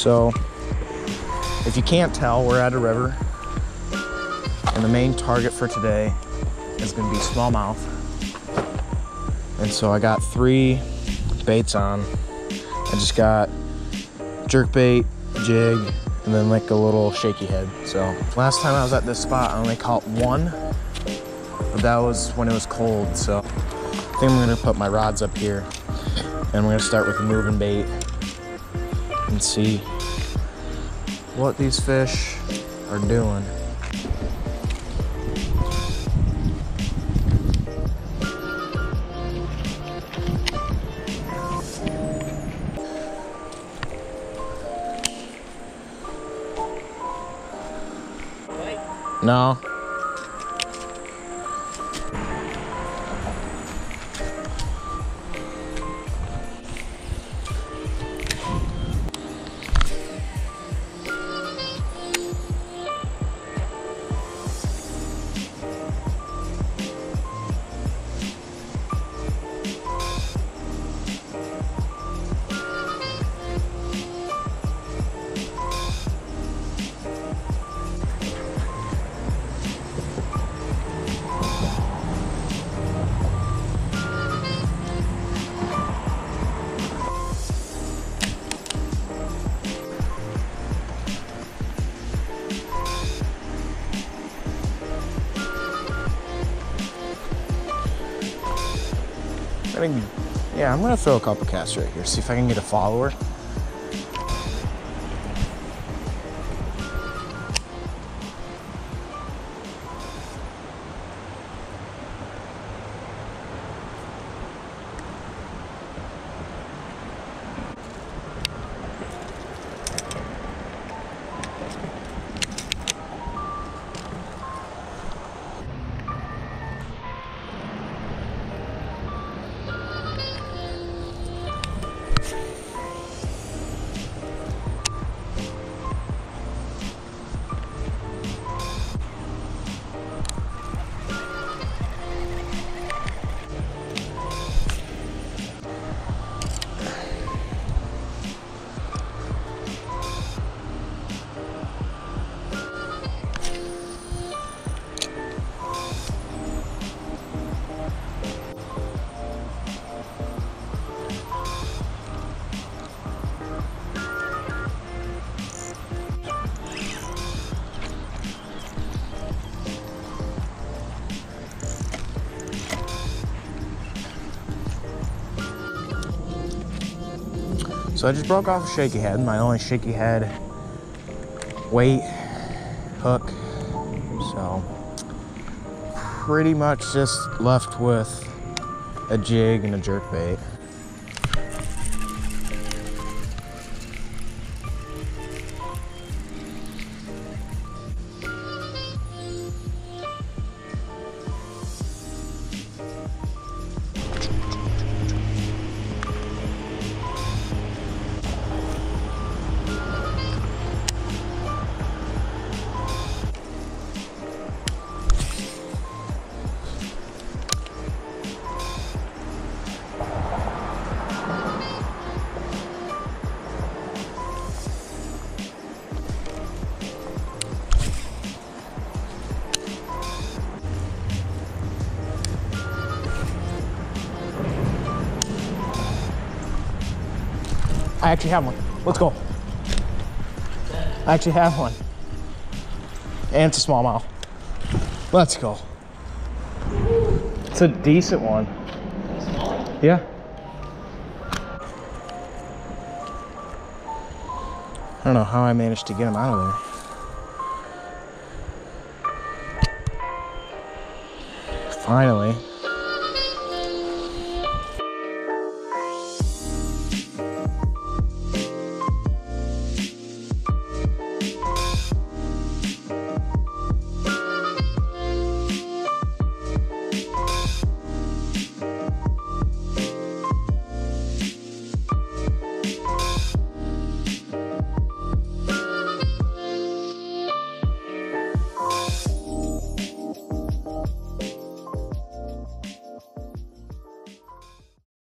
So, if you can't tell, we're at a river, and the main target for today is gonna be smallmouth. And so I got 3 baits on. I just got jerkbait, jig, and then like a little shaky head. So last time I was at this spot, I only caught 1, but that was when it was cold. So I think I'm gonna put my rods up here, and we're gonna start with a moving bait and see what these fish are doing. No. I mean, yeah, I'm gonna throw a couple casts right here, see if I can get a follower. So I just broke off a shaky head, my only shaky head weight hook. So pretty much just left with a jig and a jerkbait. I actually have one. Let's go. I actually have one. And it's a smallmouth. Let's go. It's a decent one. Yeah. I don't know how I managed to get him out of there. Finally.